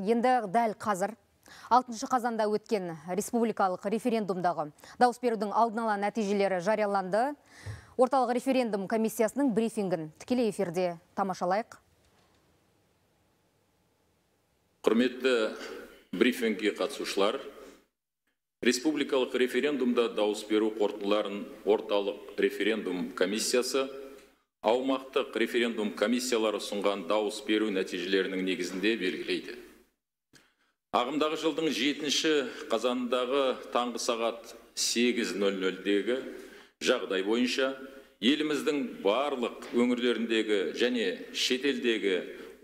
Енді дәл қазір 6 қазанда өткен республикалық референдумдағы дауыс берудің алдын ала нәтижелері жарияланды. Орталық референдум комиссиясының брифингін тікелей эфирде тамашалайық. Құрметті брифингке қатысушылар, республикалық референдумда дауыс беру қорытындыларын орталық референдум комиссиясы аумақтық референдум комиссиялары ұсынған дауыс беру нәтижелерінің негізінде белгілейді. Ағымдағы жылдың 7 қазанындағы таңғы сағат 8:00-дегі жағдай бойынша еліміздің барлық өңірлеріндегі және шетелдегі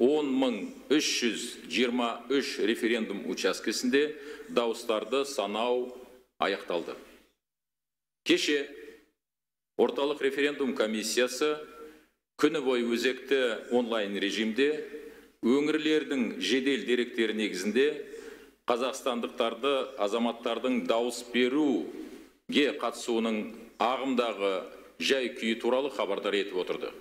10.323 референдум учаскесінде дауыстарды санау аяқталды. Кеше орталық референдум комиссиясы күні бойы өзекті онлайн режимде өңірлердің жедел деректері негізінде қазақстандықтарды азаматтардың дауыс беруге қатысуының ағымдағы жай күйі туралы хабардар етіп отырды.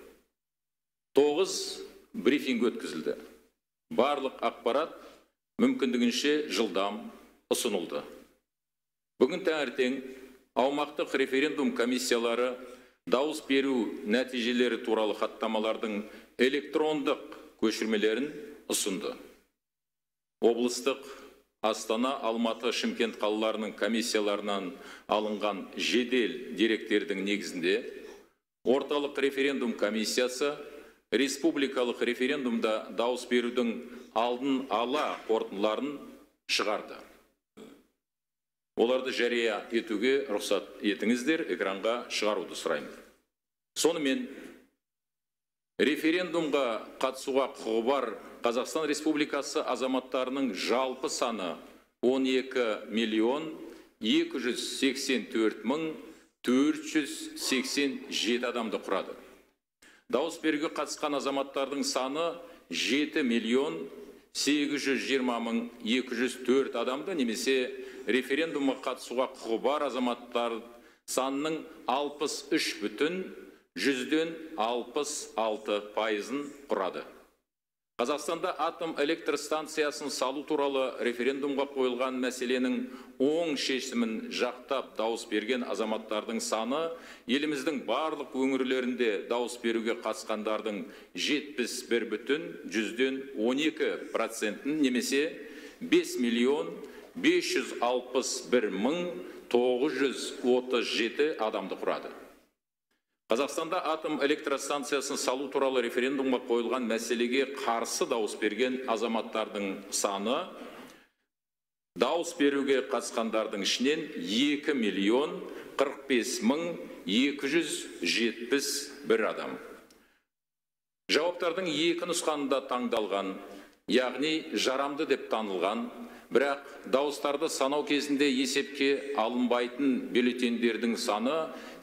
9 брифинг өткізілді. Барлық ақпарат мүмкіндігінше жылдам ұсынылды. Бүгін таңертең аумақтық референдум комиссиялары дауыс беру нәтижелері туралы хаттамалардың электрондық көшірмелерін ұсынды. Облыстық Астана, Алматы, Шымкент қалаларының комиссияларынан алынған жедел деректердің негізінде орталық референдум комиссиясы республикалық референдумда дауыс берудің алдын ала қорытындыларын шығарды. Оларды жария етуге рұқсат етіңіздер, экранға шығаруды сұраймын. Сонымен, референдумға қатысуға құқығы бар Қазақстан Республикасы азаматтарының жалпы саны 12.284.487 адамды құрады. Дауыс беруге қатысқан азаматтардың саны 7.820.204 адамды, немесе референдумға қатысуға құқығы бар азаматтар санының 63.66% құрады. Қазақстанда атом электр станциясын салу туралы референдумға қойылған мәселенің оң шешімін жақтап дауыс берген азаматтардың саны еліміздің барлық өңірлерінде дауыс беруге қатысқандардың 71.12%, немесе 5.561.937 адамды құрады. Қазақстанда атом электростанциясын салу туралы референдумға қойылған мәселеге қарсы дауыс берген азаматтардың саны дауыс беруге қатысқандардың ішінен 2.045.271 адам. Жауаптардың екі нұсқанында таңдалған, яғни жарамды деп танылған, бірақ дауыстарды санау кезінде есепке алынбайтын бюллетендердің саны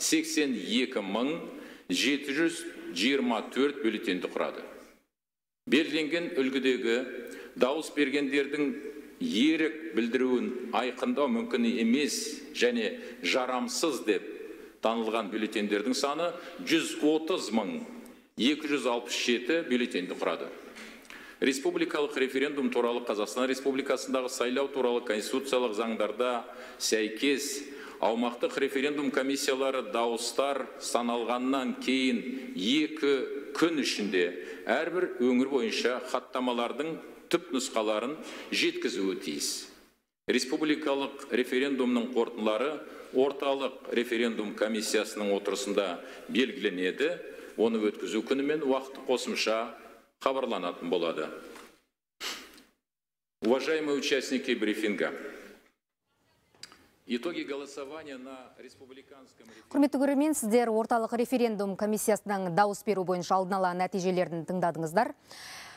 82.724 бюллетенді құрады. Белгіленген үлгідегі дауыс бергендердің ерік білдіруін айқындау мүмкін емес және жарамсыз деп танылған бюллетендердің саны 130.267 бюллетенді құрады. Республикалық референдум туралы Қазақстан Республикасындағы сайлау туралы конституциялық заңдарда сәйкес аумақтық референдум комиссиялары дауыстар саналғаннан кейін 2 күн ішінде әрбір өңір бойынша хаттамалардың түп нұсқаларын жеткізуі тиіс. Республикалық референдумның қорытындылары орталық референдум комиссиясының отырысында белгіленеді. Оны өткізу күні мен уақыты қосымша хабарланатын болады. Уважаемые участники брифинга, итоги голосования на республиканском... Құрметті көрермен, сіздер орталық референдум комиссиясының дауыс беру бойынша алдын ала нәтижелерін тыңдадыңыздар.